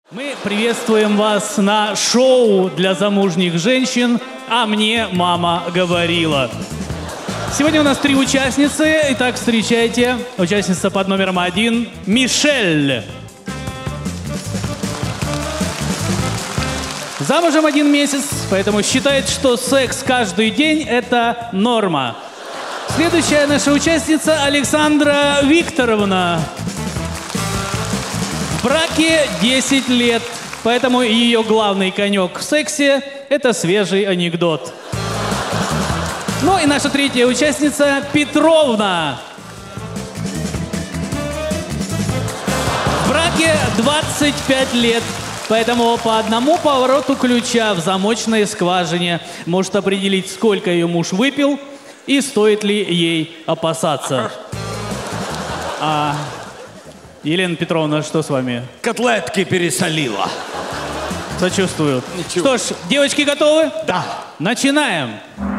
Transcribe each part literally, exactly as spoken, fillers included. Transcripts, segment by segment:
Мы приветствуем вас на шоу для замужних женщин «А мне мама говорила». Сегодня у нас три участницы. Итак, встречайте. Участница под номером один – Мишель. Замужем один месяц, поэтому считает, что секс каждый день – это норма. Следующая наша участница – Александра Викторовна. В браке десять лет, поэтому ее главный конек в сексе – это свежий анекдот. Ну и наша третья участница – Петровна. В браке двадцать пять лет, поэтому по одному повороту ключа в замочной скважине может определить, сколько ее муж выпил и стоит ли ей опасаться. А, Елена Петровна, что с вами? Котлетки пересолила. Сочувствую. Ничего. Что ж, девочки готовы? Да. Начинаем.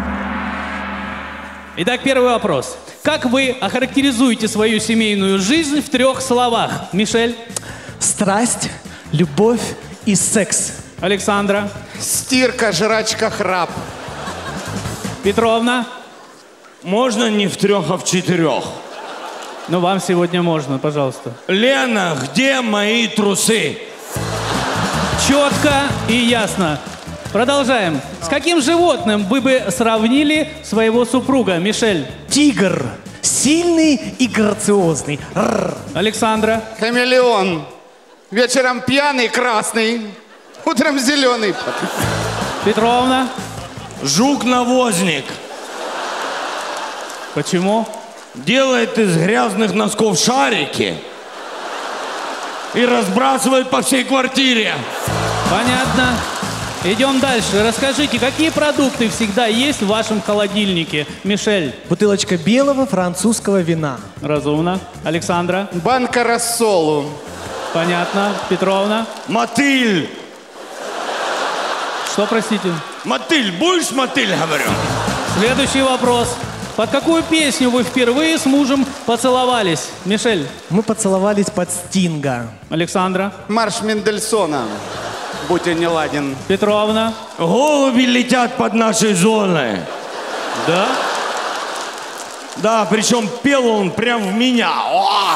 Итак, первый вопрос. Как вы охарактеризуете свою семейную жизнь в трех словах? Мишель? Страсть, любовь и секс. Александра? Стирка, жрачка, храп. Петровна? Можно не в трех, а в четырех. Ну, вам сегодня можно, пожалуйста. Лена, где мои трусы? Четко и ясно. Продолжаем. С каким животным вы бы сравнили своего супруга, Мишель? Тигр. Сильный и грациозный. Рррр. Александра? Хамелеон. Вечером пьяный, красный. Утром зеленый. Петровна? Жук-навозник. Почему? Делает из грязных носков шарики и разбрасывает по всей квартире. Понятно. Идем дальше. Расскажите, какие продукты всегда есть в вашем холодильнике? Мишель? Бутылочка белого французского вина. Разумно. Александра? Банка рассолу. Понятно. Петровна? Мотыль. Что, простите? Мотыль. Будешь мотыль, говорю? Следующий вопрос. Под какую песню вы впервые с мужем поцеловались? Мишель? Мы поцеловались под Стинга. Александра? Марш Мендельсона. Будь он не ладен. Петровна? Голуби летят под нашей зоной. Да? Да, причем пел он прям в меня. О!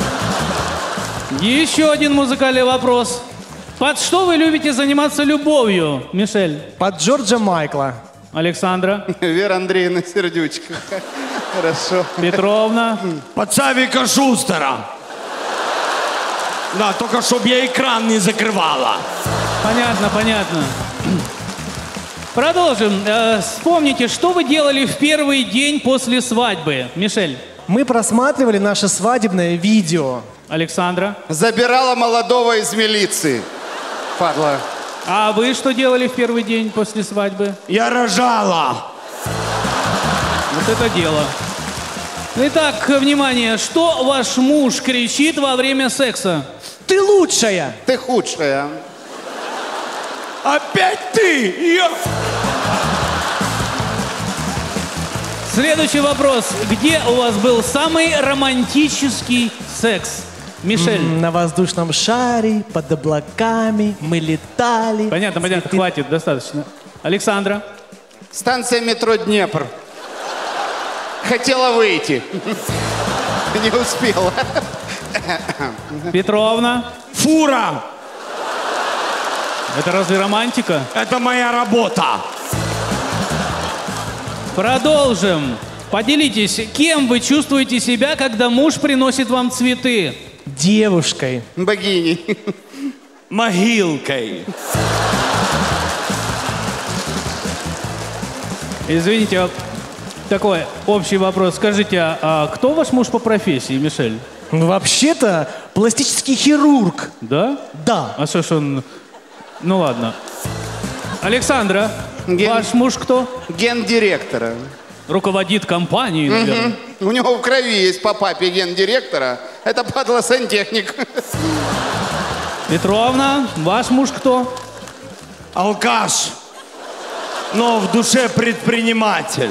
Еще один музыкальный вопрос. Под что вы любите заниматься любовью, Мишель? Под Джорджа Майкла. Александра? Вера Андреевна Сердючка. Хорошо. Петровна? Под Савика Шустера. Да, только чтоб я экран не закрывала. Понятно, понятно. Продолжим. Э, вспомните, что вы делали в первый день после свадьбы, Мишель? Мы просматривали наше свадебное видео. Александра? Забирала молодого из милиции. Падла. А вы что делали в первый день после свадьбы? Я рожала. Вот это дело. Итак, внимание, что ваш муж кричит во время секса? Ты лучшая! Ты худшая. Опять ты! Я... Следующий вопрос. Где у вас был самый романтический секс? Мишель? М, На воздушном шаре, под облаками, мы летали. Понятно, понятно, Цветы- хватит, достаточно. Александра? Станция метро Днепр. Хотела выйти. Не успела. Петровна? Фура! Это разве романтика? Это моя работа. Продолжим. Поделитесь, кем вы чувствуете себя, когда муж приносит вам цветы? Девушкой. Богиней. Могилкой. Извините, а такой общий вопрос. Скажите, а, а кто ваш муж по профессии, Мишель? Ну, вообще-то, пластический хирург. Да? Да. А что ж он... Ну ладно. Александра, Ген- ваш муж кто? Гендиректора. Руководит компанией, наверное. У него в крови есть по папе гендиректора. Это падла сантехник. Петровна, ваш муж кто? Алкаш. Но в душе предприниматель.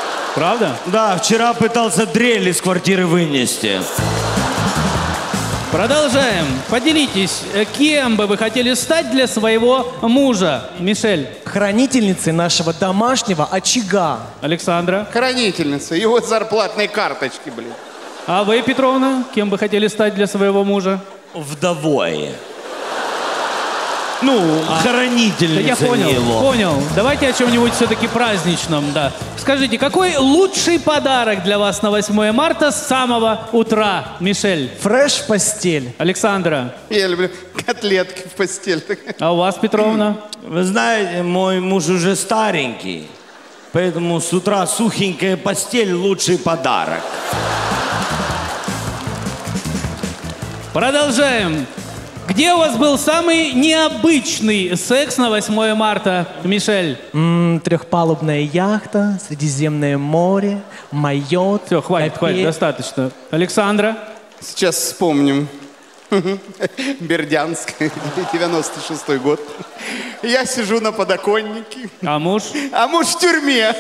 Правда? Да, вчера пытался дрель из квартиры вынести. Продолжаем. Поделитесь, э, кем бы вы хотели стать для своего мужа? Мишель. Хранительницей нашего домашнего очага. Александра. Хранительница, его зарплатной карточки, блин. А вы, Петровна, кем бы хотели стать для своего мужа? Вдовой. Ну, Да хранительница я понял, его. понял. Давайте о чем-нибудь все-таки праздничном, да. Скажите, какой лучший подарок для вас на восьмое марта с самого утра, Мишель? Фреш в постель. Александра. Я люблю котлетки в постель. А у вас, Петровна? Вы знаете, мой муж уже старенький, поэтому с утра сухенькая постель – лучший подарок. Продолжаем. Где у вас был самый необычный секс на восьмое марта, Мишель? М, трехпалубная яхта, Средиземное море, майот. Все, хватит, копейка. хватит, достаточно. Александра? Сейчас вспомним. Бердянск, девяносто шестой год. Я сижу на подоконнике, А муж? а муж в тюрьме.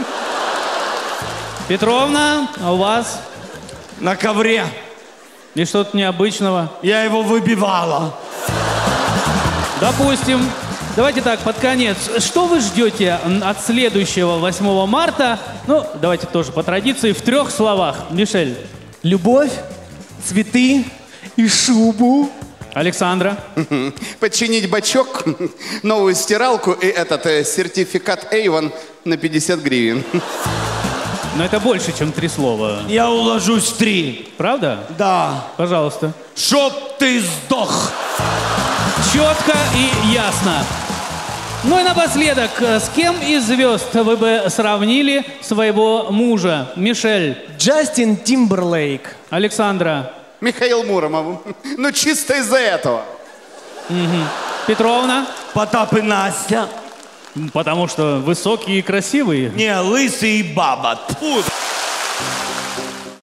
Петровна, а у вас? На ковре И что-то необычного? я его выбивала. Допустим. Давайте так, под конец. Что вы ждете от следующего восьмого марта? Ну, давайте тоже по традиции, в трех словах. Мишель. Любовь, цветы и шубу. Александра. Починить бачок, новую стиралку и этот э, сертификат Avon на пятьдесят гривен. Но это больше, чем три слова. Я уложусь в три. Правда? Да. Пожалуйста. Чтоб ты сдох. Четко и ясно. Ну и напоследок, с кем из звезд вы бы сравнили своего мужа? Мишель. Джастин Тимберлейк. Александра. Михаил Муромов. Ну чисто из-за этого. Петровна. Потап и Настя. Потому что высокие и красивые. Не, лысый и баба. Тьфу.